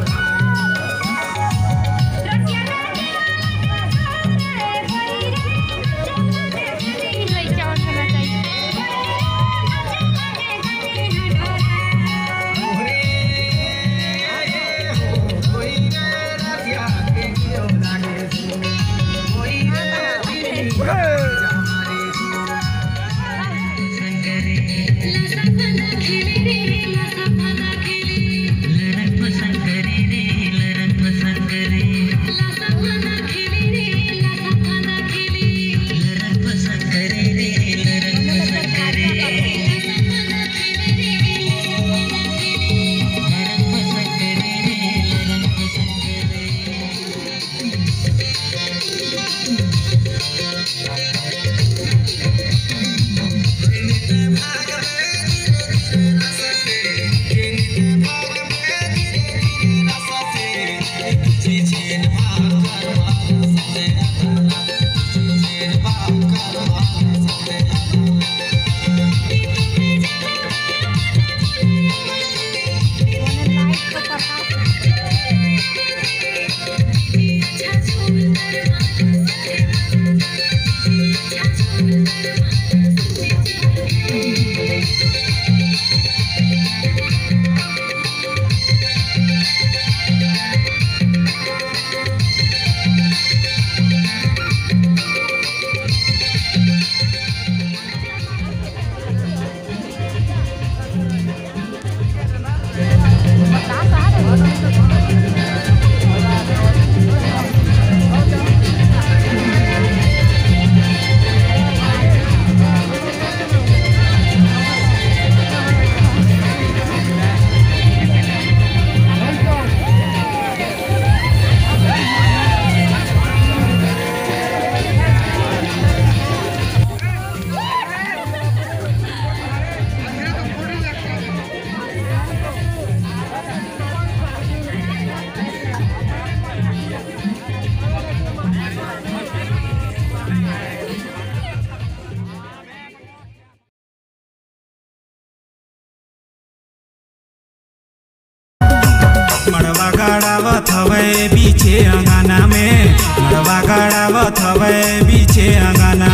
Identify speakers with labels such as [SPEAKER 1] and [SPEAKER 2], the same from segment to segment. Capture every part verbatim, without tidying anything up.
[SPEAKER 1] मड़वा गाड़ावत हवे बीचे अंगना में, मड़वा गाड़ावत हवे बीचे अंगना,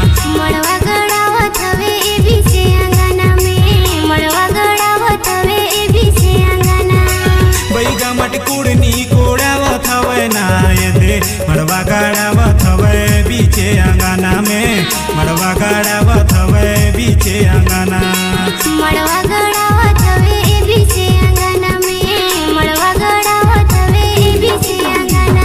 [SPEAKER 2] मड़वा गाड़ावत हवे बीचे अंगना में, मड़वा गाड़ावत हवे बीचे अंगना।
[SPEAKER 1] बैगा मटकुड़नी कोड़ावत हवे ना ये दे, मड़वा गाड़ावत हवे बीचे अंगना में, मड़वा गाड़ावत हवे बीचे अंगना,
[SPEAKER 2] मड़वा गाड़ावत हवे बीचे अंगना में, मड़वा गाड़ावत हवे बीचे अंगना।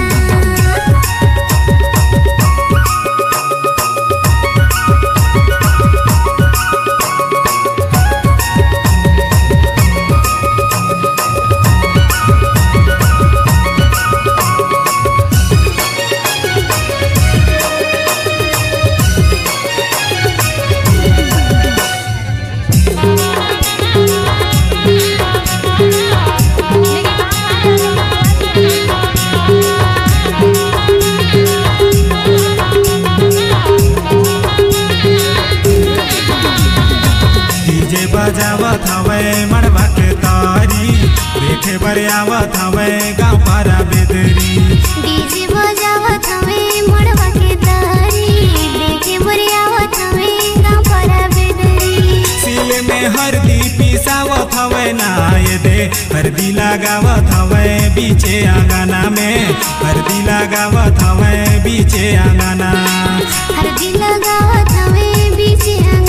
[SPEAKER 1] बजावत हवे मड़वा के तारी, देखे बरियावत हवे गाँव पारा बेदरी,
[SPEAKER 2] डीजे बजावत हवे मड़वा के तारी, देखे बरियावत हवे गाँव पारा बेदरी।
[SPEAKER 1] सिले में हरदी पिसावत हवे ना ये दे, हरदी लगावत हवे बीचे अंगना में, हरदी लगावत हवे बीचे अंगना,
[SPEAKER 2] हरदी लगावत हवे बीचे अंगना।